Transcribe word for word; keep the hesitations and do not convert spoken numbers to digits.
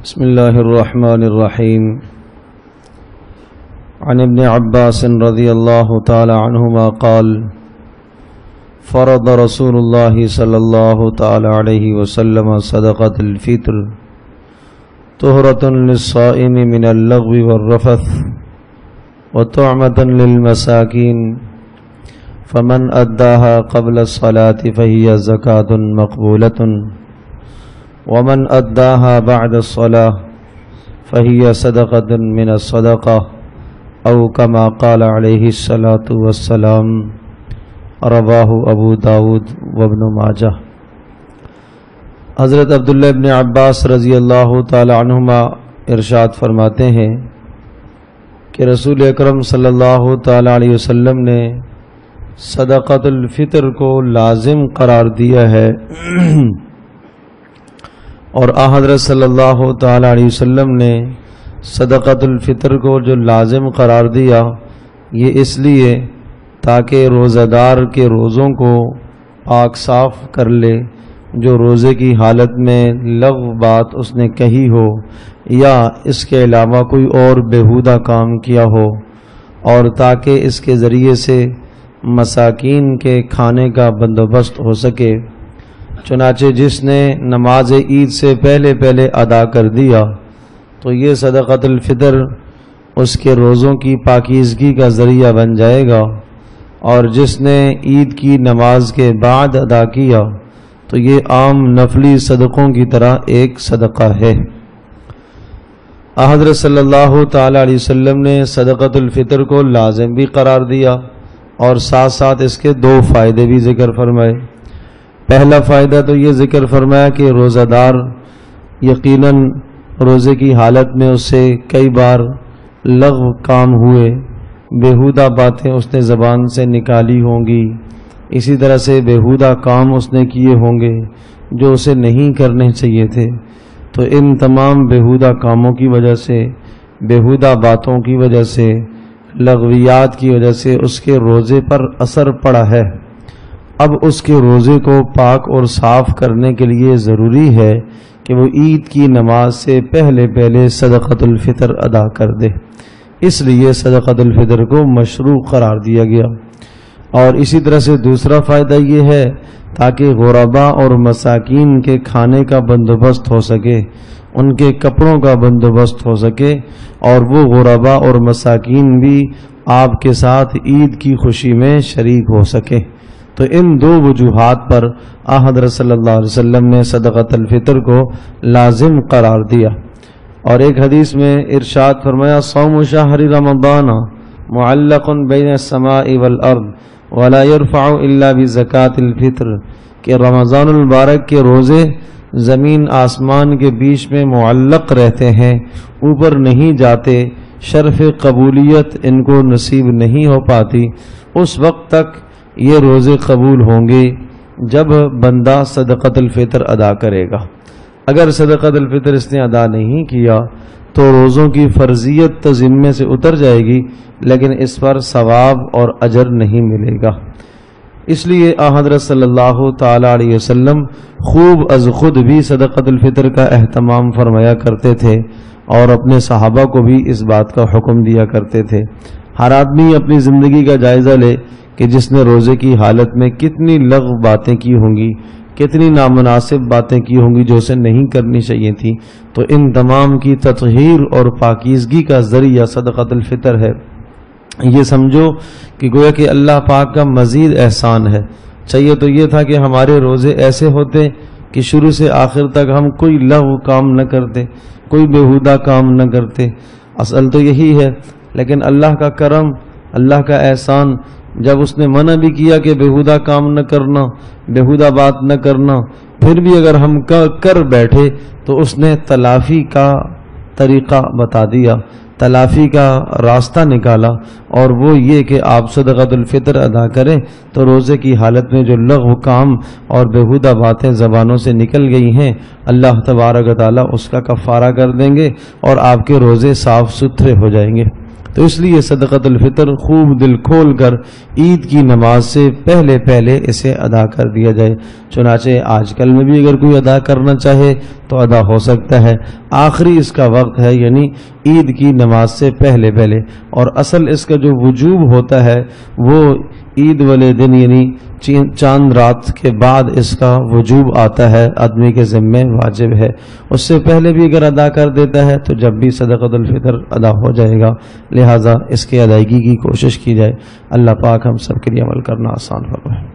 بسم الله الرحمن الرحيم. عن ابن عباس رضي الله تعالى عنهما قال: فرض رسول الله صلى الله تعالى عليه وسلم صدقة الفطر طهرة للصائم من اللغو والرفث وطعمة للمساكين، فمن أداها قبل الصلاة فهي زكاة مقبولة، ومن أداها بعد الصلاة فهي صدقة من الصدقة، أو كما قال عليه الصلاة والسلام. رواہ ابو داود وابن ماجہ۔ حضرت عبداللہ ابن عباس رضی اللہ تعالی عنہما ارشاد فرماتے ہیں کہ رسول اکرم صلی اللہ تعالی علیہ وسلم نے صدقۃ الفطر کو لازم قرار دیا ہے، اور آن حضرت صلی اللہ تعالی علیہ وسلم نے صدقۃ الفطر کو جو لازم قرار دیا یہ اس لیے تاکہ روزہ دار کے روزوں کو پاک صاف کر لے، جو روزے کی حالت میں لغو بات اس نے کہی ہو یا اس کے علاوہ کوئی اور بیہودہ کام کیا ہو، اور تاکہ اس کے ذریعے سے مساکین کے کھانے کا بندوبست ہو سکے۔ چنانچہ جس نے نماز عید سے پہلے پہلے ادا کر دیا تو یہ صدقۃ الفطر اس کے روزوں کی پاکیزگی کا ذریعہ بن جائے گا، اور جس نے عید کی نماز کے بعد ادا کیا تو یہ عام نفلی صدقوں کی طرح ایک صدقہ ہے۔ حضرت صلی اللہ تعالی علیہ وسلم نے صدقۃ الفطر کو لازم بھی قرار دیا اور ساتھ ساتھ اس کے دو فائدے بھی ذکر فرمائے۔ پہلا فائدہ تو یہ ذکر فرمایا کہ روزہ دار یقیناً روزے کی حالت میں اس سے کئی بار لغو کام ہوئے، بیہودہ باتیں اس نے زبان سے نکالی ہوں گی، اسی طرح سے بیہودہ کام اس نے کیے ہوں گے جو اسے نہیں کرنے چاہیے تھے، تو ان تمام بیہودہ کاموں کی وجہ سے، بیہودہ باتوں کی وجہ سے، لغویات کی وجہ سے اس کے روزے پر اثر پڑا ہے۔ اب اس کے روزے کو پاک اور صاف کرنے کے لیے ضروری ہے کہ وہ عید کی نماز سے پہلے پہلے صدقۃ الفطر ادا کر دے، اس لیے صدقۃ الفطر کو مشروع قرار دیا گیا۔ اور اسی طرح سے دوسرا فائدہ یہ ہے تاکہ غرباء اور مساکین کے کھانے کا بندوبست ہو سکے، ان کے کپڑوں کا بندوبست ہو سکے، اور وہ غرباء اور مساکین بھی آپ کے ساتھ عید کی خوشی میں شریک ہو سکے۔ تو ان دو وجوہات پر حضرت صلی اللہ علیہ وسلم نے صدقۃ الفطر کو لازم قرار دیا۔ اور ایک حدیث میں ارشاد فرمایا: صوم شہر رمضان معلق بین السماء والارض ولا يرفع الا بزکاۃ الفطر، کہ رمضان المبارک کے روزے زمین آسمان کے بیچ میں معلق رہتے ہیں، اوپر نہیں جاتے، شرف قبولیت ان کو نصیب نہیں ہو پاتی، اس وقت تک یہ روزے قبول ہوں گے جب بندہ صدقۃ الفطر ادا کرے گا۔ اگر صدقۃ الفطر اس نے ادا نہیں کیا تو روزوں کی فرضیت تو ذمے سے اتر جائے گی، لیکن اس پر ثواب اور اجر نہیں ملے گا۔ اس لیے حضرت صلی اللہ تعالی علیہ وسلم خوب از خود بھی صدقۃ الفطر کا اہتمام فرمایا کرتے تھے، اور اپنے صحابہ کو بھی اس بات کا حکم دیا کرتے تھے۔ ہر آدمی اپنی زندگی کا جائزہ لے کہ جس نے روزے کی حالت میں کتنی لغو باتیں کی ہوں گی، کتنی نامناسب باتیں کی ہوں گی جو اسے نہیں کرنی چاہیے تھی، تو ان تمام کی تطہیر اور پاکیزگی کا ذریعہ صدقۃ الفطر ہے۔ یہ سمجھو کہ گویا کہ اللہ پاک کا مزید احسان ہے۔ چاہیے تو یہ تھا کہ ہمارے روزے ایسے ہوتے کہ شروع سے آخر تک ہم کوئی لغو کام نہ کرتے، کوئی بیہودہ کام نہ کرتے، اصل تو یہی ہے۔ لیکن اللہ کا کرم، اللہ کا احسان، جب اس نے منع بھی کیا کہ بیہودہ کام نہ کرنا، بیہودہ بات نہ کرنا، پھر بھی اگر ہم کر بیٹھے تو اس نے تلافی کا طریقہ بتا دیا، تلافی کا راستہ نکالا، اور وہ یہ کہ آپ صدقۃ الفطر ادا کریں تو روزے کی حالت میں جو لغو کام اور بیہودہ باتیں زبانوں سے نکل گئی ہیں اللہ تبارک و تعالیٰ اس کا کفارہ کر دیں گے اور آپ کے روزے صاف ستھرے ہو جائیں گے۔ تو اس لیے صدقۃ الفطر خوب دل کھول کر عید کی نماز سے پہلے پہلے اسے ادا کر دیا جائے۔ چنانچہ آج کل میں بھی اگر کوئی ادا کرنا چاہے تو ادا ہو سکتا ہے۔ آخری اس کا وقت ہے یعنی عید کی نماز سے پہلے پہلے، اور اصل اس کا جو وجوب ہوتا ہے وہ عید والے دن یعنی چاند رات کے بعد اس کا وجوب آتا ہے، آدمی کے ذمے واجب ہے۔ اس سے پہلے بھی اگر ادا کر دیتا ہے تو جب بھی صدقۃ الفطر ادا ہو جائے گا، لہٰذا اس کی ادائیگی کی کوشش کی جائے۔ اللہ پاک ہم سب کے لیے عمل کرنا آسان فرمائے۔